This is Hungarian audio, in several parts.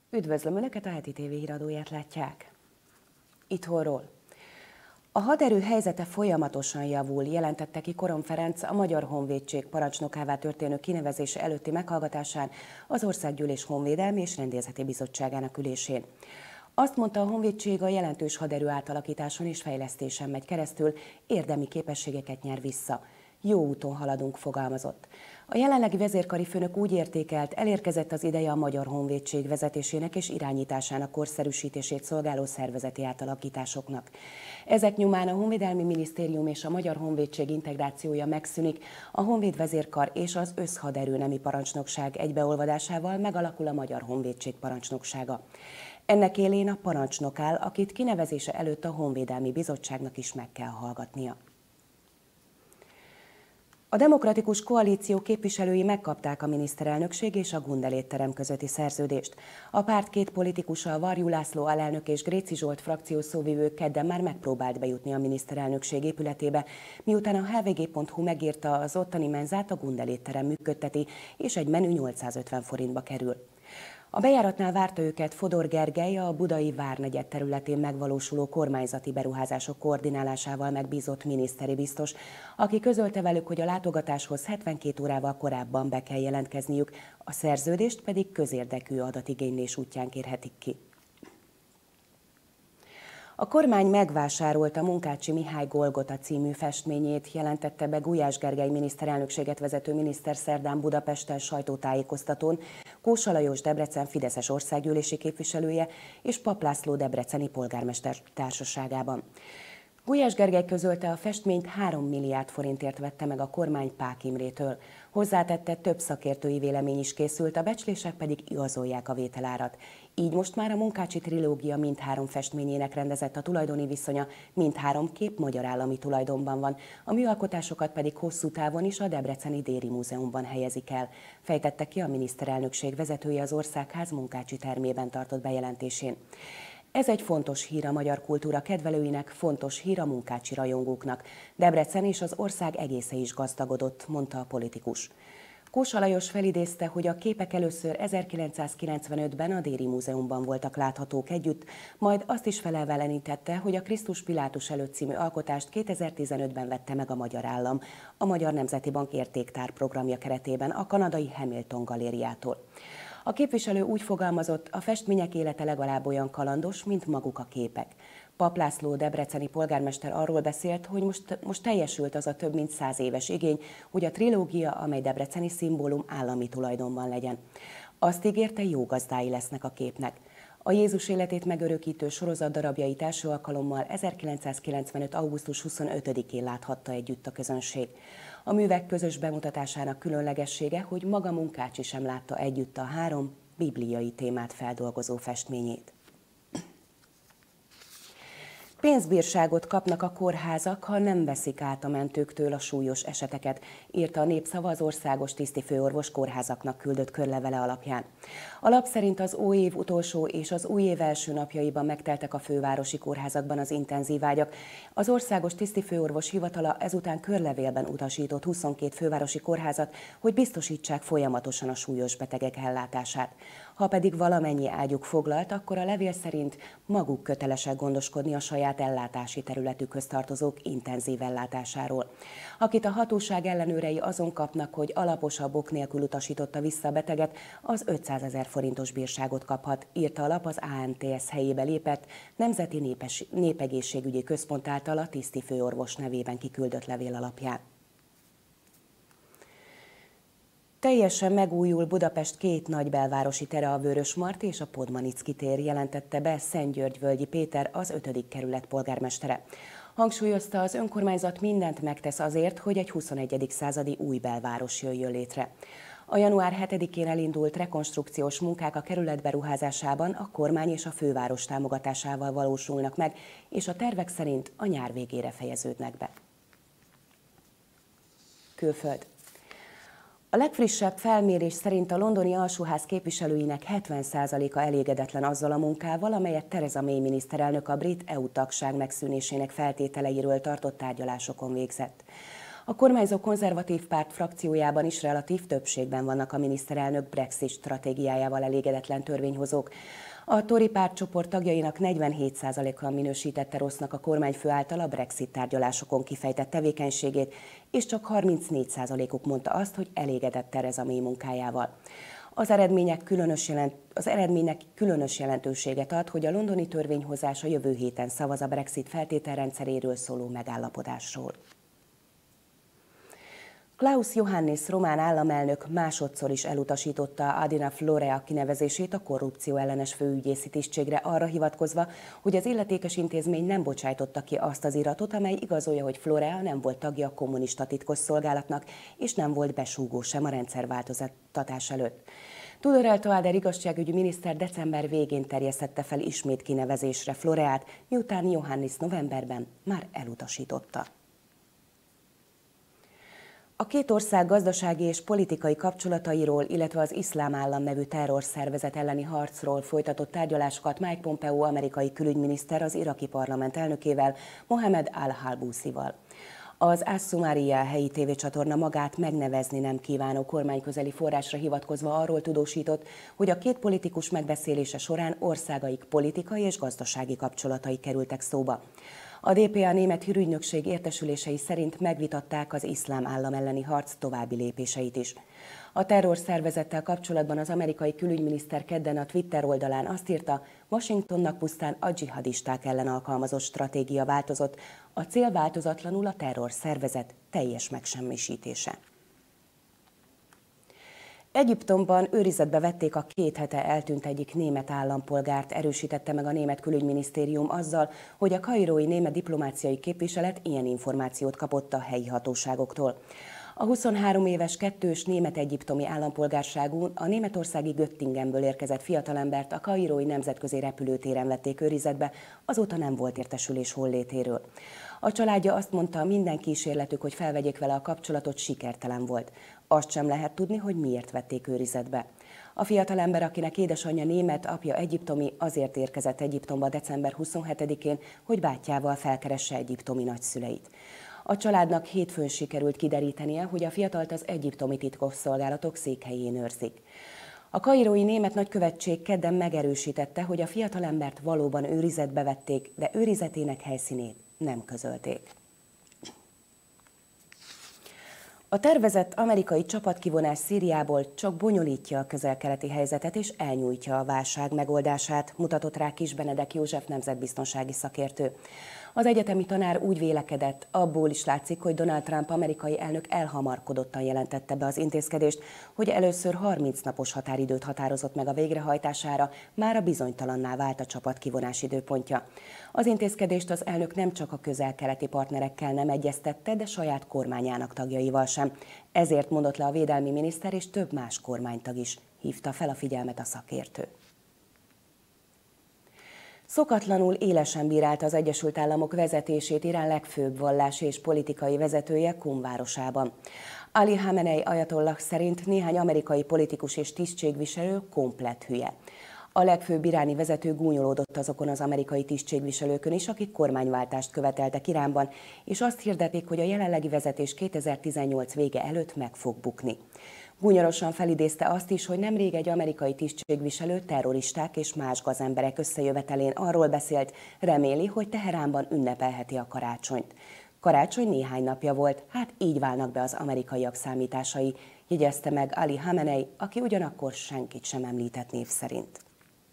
Üdvözlöm Önöket, a Heti TV híradóját látják. Itthonról. A haderő helyzete folyamatosan javul, jelentette ki Koron Ferenc a Magyar Honvédség parancsnokává történő kinevezése előtti meghallgatásán az Országgyűlés Honvédelmi és Rendészeti Bizottságának ülésén. Azt mondta, a honvédség a jelentős haderő átalakításon és fejlesztésen megy keresztül, érdemi képességeket nyer vissza. Jó úton haladunk, fogalmazott. A jelenlegi vezérkari főnök úgy értékelt, elérkezett az ideje a Magyar Honvédség vezetésének és irányításának korszerűsítését szolgáló szervezeti átalakításoknak. Ezek nyomán a Honvédelmi Minisztérium és a Magyar Honvédség integrációja megszűnik, a Honvéd vezérkar és az összhaderő nemi parancsnokság egybeolvadásával megalakul a Magyar Honvédség parancsnoksága. Ennek élén a parancsnok áll, akit kinevezése előtt a Honvédelmi Bizottságnak is meg kell hallgatnia. A Demokratikus Koalíció képviselői megkapták a miniszterelnökség és a Gundel étterem közötti szerződést. A párt két politikusa, Varjú László alelnök és Gréci Zsolt frakciós szóvivő kedden már megpróbált bejutni a miniszterelnökség épületébe, miután a hvg.hu megírta, az ottani menzát a Gundel étterem működteti, és egy menü 850 forintba kerül. A bejáratnál várta őket Fodor Gergely, a budai Várnegyed területén megvalósuló kormányzati beruházások koordinálásával megbízott miniszteri biztos, aki közölte velük, hogy a látogatáshoz 72 órával korábban be kell jelentkezniük, a szerződést pedig közérdekű adatigénylés útján kérhetik ki. A kormány megvásárolta Munkácsy Mihály Golgota című festményét, jelentette be Gulyás Gergely miniszterelnökséget vezető miniszter szerdán Budapesten sajtótájékoztatón, Kósa Lajos Debrecen fideszes országgyűlési képviselője és Papp László debreceni polgármester társaságában. Gulyás Gergely közölte, a festményt 3 milliárd forintért vette meg a kormány Pák Imrétől. Hozzátette, több szakértői vélemény is készült, a becslések pedig igazolják a vételárat. Így most már a Munkácsy trilógia mindhárom festményének rendezett a tulajdoni viszonya, mindhárom kép magyar állami tulajdonban van, a műalkotásokat pedig hosszú távon is a Debreceni Déri Múzeumban helyezik el, fejtette ki a miniszterelnökség vezetője az Országház Munkácsy termében tartott bejelentésén. Ez egy fontos hír a magyar kultúra kedvelőinek, fontos hír a Munkácsy rajongóknak. Debrecen és az ország egésze is gazdagodott, mondta a politikus. Kósa Lajos felidézte, hogy a képek először 1995-ben a Déri Múzeumban voltak láthatók együtt, majd azt is felelvelenítette, hogy a Krisztus Pilátus előtt című alkotást 2015-ben vette meg a magyar állam, a Magyar Nemzeti Bank értéktár programja keretében a kanadai Hamilton galériától. A képviselő úgy fogalmazott, a festmények élete legalább olyan kalandos, mint maguk a képek. Papp László debreceni polgármester arról beszélt, hogy most teljesült az a több mint 100 éves igény, hogy a trilógia, amely debreceni szimbólum, állami tulajdonban legyen. Azt ígérte, jó gazdái lesznek a képnek. A Jézus életét megörökítő sorozat darabjait első alkalommal 1995. augusztus 25-én láthatta együtt a közönség. A művek közös bemutatásának különlegessége, hogy maga Munkácsy sem látta együtt a 3 bibliai témát feldolgozó festményét. Pénzbírságot kapnak a kórházak, ha nem veszik át a mentőktől a súlyos eseteket, írta a Népszava az országos tisztifőorvos kórházaknak küldött körlevele alapján. A lap szerint az új év utolsó és az új év első napjaiban megteltek a fővárosi kórházakban az intenzív ágyak. Az országos tisztifőorvos hivatala ezután körlevélben utasított 22 fővárosi kórházat, hogy biztosítsák folyamatosan a súlyos betegek ellátását. Ha pedig valamennyi ágyuk foglalt, akkor a levél szerint maguk kötelesek gondoskodni a saját ellátási területükhöz tartozók intenzív ellátásáról. Akit a hatóság ellenőrei azon kapnak, hogy alaposabb ok nélkül utasította vissza a beteget, az 500 000 forintos bírságot kaphat, írta a lap az ANTS helyébe lépett Nemzeti Népegészségügyi Központ által a tisztifőorvos nevében kiküldött levél alapján. Teljesen megújul Budapest két nagy belvárosi tere, a Vörösmarty és a Podmanicki tér, jelentette be Szentgyörgy-Völgyi Péter, az 5. kerület polgármestere. Hangsúlyozta, az önkormányzat mindent megtesz azért, hogy egy 21. századi új belváros jöjjön létre. A január 7-én elindult rekonstrukciós munkák a kerület beruházásában a kormány és a főváros támogatásával valósulnak meg, és a tervek szerint a nyár végére fejeződnek be. Külföld. A legfrissebb felmérés szerint a londoni alsóház képviselőinek 70%-a elégedetlen azzal a munkával, amelyet Theresa May miniszterelnök a brit EU tagság megszűnésének feltételeiről tartott tárgyalásokon végzett. A kormányzó konzervatív párt frakciójában is relatív többségben vannak a miniszterelnök Brexit stratégiájával elégedetlen törvényhozók. A Tory pártcsoport tagjainak 47%-a minősítette rossznak a kormányfő által a Brexit tárgyalásokon kifejtett tevékenységét, és csak 34%-uk mondta azt, hogy elégedett Theresa May munkájával. Az eredménynek különös jelentőséget ad, hogy a londoni törvényhozás a jövő héten szavaz a Brexit feltételrendszeréről szóló megállapodásról. Klaus Johannis román államelnök másodszor is elutasította Adina Florea kinevezését a korrupció ellenes főügyészi tisztségre, arra hivatkozva, hogy az illetékes intézmény nem bocsájtotta ki azt az iratot, amely igazolja, hogy Florea nem volt tagja a kommunista titkosszolgálatnak, és nem volt besúgó sem a rendszerváltoztatás előtt. Tudorel Toader igazságügyi miniszter december végén terjesztette fel ismét kinevezésre Floreát, miután Johannis novemberben már elutasította. A két ország gazdasági és politikai kapcsolatairól, illetve az Iszlám Állam nevű terrorszervezet elleni harcról folytatott tárgyalásokat Mike Pompeo amerikai külügyminiszter az iraki parlament elnökével, Mohamed al-Halbusival. Az As-Sumaria helyi tévécsatorna magát megnevezni nem kívánó kormányközeli forrásra hivatkozva arról tudósított, hogy a két politikus megbeszélése során országaik politikai és gazdasági kapcsolatai kerültek szóba. A DPA német hírügynökség értesülései szerint megvitatták az Iszlám Állam elleni harc további lépéseit is. A terrorszervezettel kapcsolatban az amerikai külügyminiszter kedden a Twitter oldalán azt írta, Washingtonnak pusztán a dzsihadisták ellen alkalmazott stratégia változott, a cél változatlanul a terrorszervezet teljes megsemmisítése. Egyiptomban őrizetbe vették a 2 hete eltűnt egyik német állampolgárt, erősítette meg a német külügyminisztérium azzal, hogy a kairói német diplomáciai képviselet ilyen információt kapott a helyi hatóságoktól. A 23 éves kettős német-egyiptomi állampolgárságú, a németországi Göttingenből érkezett fiatalembert a kairói nemzetközi repülőtéren vették őrizetbe, azóta nem volt értesülés hollétéről. A családja azt mondta, minden kísérletük, hogy felvegyék vele a kapcsolatot, sikertelen volt. Azt sem lehet tudni, hogy miért vették őrizetbe. A fiatalember, akinek édesanyja német, apja egyiptomi, azért érkezett Egyiptomba december 27-én, hogy bátyjával felkeresse egyiptomi nagyszüleit. A családnak hétfőn sikerült kiderítenie, hogy a fiatalt az egyiptomi titkosszolgálatok székhelyén őrzik. A kairói német nagykövetség kedden megerősítette, hogy a fiatalembert valóban őrizetbe vették, de őrizetének helyszínét nem közölték. A tervezett amerikai csapatkivonás Szíriából csak bonyolítja a közel-keleti helyzetet és elnyújtja a válság megoldását, mutatott rá Kiss Benedek József nemzetbiztonsági szakértő. Az egyetemi tanár úgy vélekedett, abból is látszik, hogy Donald Trump amerikai elnök elhamarkodottan jelentette be az intézkedést, hogy először 30 napos határidőt határozott meg a végrehajtására, mára bizonytalanná vált a csapatkivonás időpontja. Az intézkedést az elnök nem csak a közel-keleti partnerekkel nem egyeztette, de saját kormányának tagjaival sem. Ezért mondott le a védelmi miniszter és több más kormánytag is, hívta fel a figyelmet a szakértő. Szokatlanul élesen bírálta az Egyesült Államok vezetését Irán legfőbb vallási és politikai vezetője Qum városában. Ali Khamenei ajatollah szerint néhány amerikai politikus és tisztségviselő komplett hülye. A legfőbb iráni vezető gúnyolódott azokon az amerikai tisztségviselőkön is, akik kormányváltást követeltek Iránban, és azt hirdetik, hogy a jelenlegi vezetés 2018 vége előtt meg fog bukni. Gúnyorosan felidézte azt is, hogy nemrég egy amerikai tisztségviselő terroristák és más gazemberek összejövetelén arról beszélt, reméli, hogy Teheránban ünnepelheti a karácsonyt. Karácsony néhány napja volt, hát így válnak be az amerikaiak számításai, jegyezte meg Ali Khamenei, aki ugyanakkor senkit sem említett név szerint.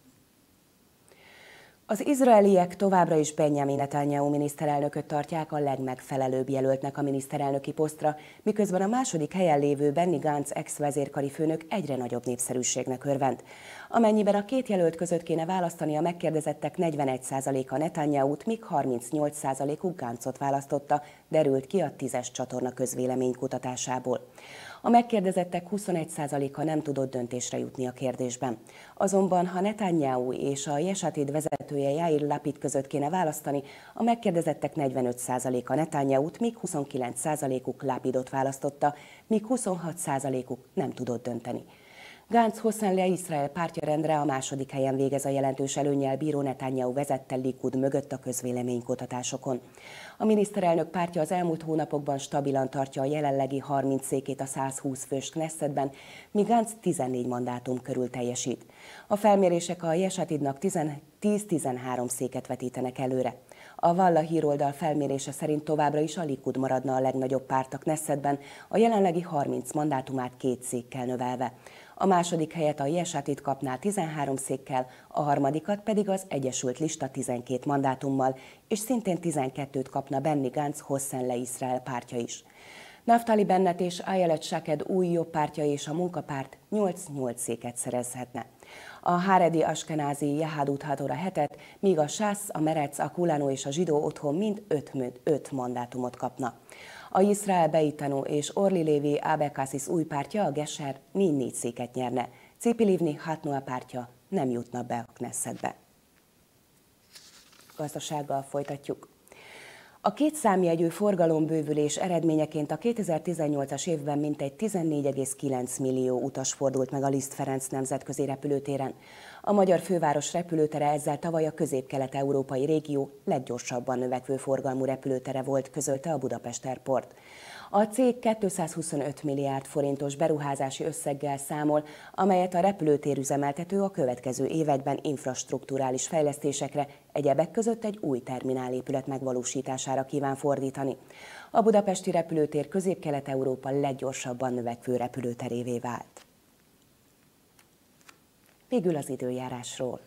Az izraeliek továbbra is Benjamin Netanyahu miniszterelnököt tartják a legmegfelelőbb jelöltnek a miniszterelnöki posztra, miközben a második helyen lévő Benny Gantz ex-vezérkari főnök egyre nagyobb népszerűségnek örvend. Amennyiben a két jelölt között kéne választani, a megkérdezettek 41%-a Netanyahut, míg 38%-uk Gantzot választotta, derült ki a 10-es csatorna közvéleménykutatásából. A megkérdezettek 21%-a nem tudott döntésre jutni a kérdésben. Azonban, ha Netanyahu és a Yesh Atid vezetője Yair Lapid között kéne választani, a megkérdezettek 45%-a Netanyahut, míg 29%-uk Lapidot választotta, míg 26%-uk nem tudott dönteni. Gantz Hossein Izrael pártja rendre a második helyen végez a jelentős előnnyel bíró Netanyahu vezette Likud mögött a közvéleménykutatásokon. A miniszterelnök pártja az elmúlt hónapokban stabilan tartja a jelenlegi 30 székét a 120 fős Knessetben, míg Gantz 14 mandátum körül teljesít. A felmérések a Yesh Atidnak 10-13 széket vetítenek előre. A Valla híroldal felmérése szerint továbbra is a Likud maradna a legnagyobb párt a Knessetben, a jelenlegi 30 mandátumát 2 székkel növelve. A második helyet a Yesh Atid kapná 13 székkel, a harmadikat pedig az Egyesült Lista 12 mandátummal, és szintén 12-t kapna Benny Gantz Hossein Izrael pártja is. Naftali Bennett és Ayelet Shaked új jobb pártja és a munkapárt 8-8 széket szerezhetne. A Haredi Ashkenazi Yehadut Hatora 7-et, míg a Sász, a Merec, a Kulánó és a Zsidó Otthon mind 5 mandátumot kapna. A Yisrael Beitanu és Orli Lévi Abekassis új pártja, a Gesher 4 széket nyerne. Tzipi Livni Hatnoa pártja nem jutna be a Knessetbe. Gazdasággal folytatjuk. A két számjegyű forgalombővülés eredményeként a 2018-as évben mintegy 14,9 millió utas fordult meg a Liszt Ferenc nemzetközi repülőtéren. A magyar főváros repülőtere ezzel tavaly a közép-kelet-európai régió leggyorsabban növekvő forgalmú repülőtere volt, közölte a Budapest Airport. A cég 225 milliárd forintos beruházási összeggel számol, amelyet a repülőtér üzemeltető a következő években infrastrukturális fejlesztésekre, egyebek között egy új terminálépület megvalósítására kíván fordítani. A budapesti repülőtér Közép-Kelet-Európa leggyorsabban növekvő repülőterévé vált. Végül az időjárásról.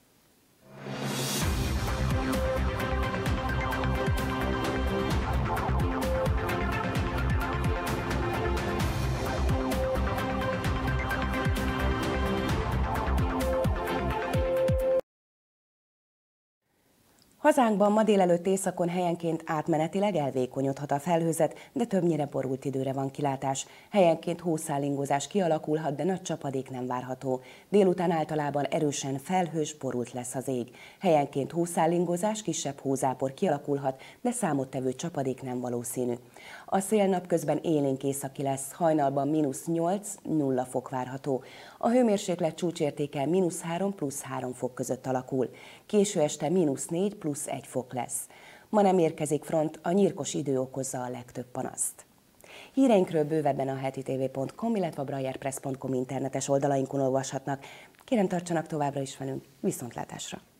Hazánkban ma délelőtt északon helyenként átmenetileg elvékonyodhat a felhőzet, de többnyire borult időre van kilátás. Helyenként hószállingózás kialakulhat, de nagy csapadék nem várható. Délután általában erősen felhős, borult lesz az ég. Helyenként hószállingózás, kisebb hózápor kialakulhat, de számottevő csapadék nem valószínű. A szél napközben élénk északi lesz, hajnalban -8-0 fok várható. A hőmérséklet csúcsértéke -3 + 3 fok között alakul. Késő este -4 + 1 fok lesz. Ma nem érkezik front, a nyírkos idő okozza a legtöbb panaszt. Híreinkről bővebben a hetitv.com, illetve a braillerpress.com internetes oldalainkon olvashatnak. Kérem, tartsanak továbbra is velünk, viszontlátásra!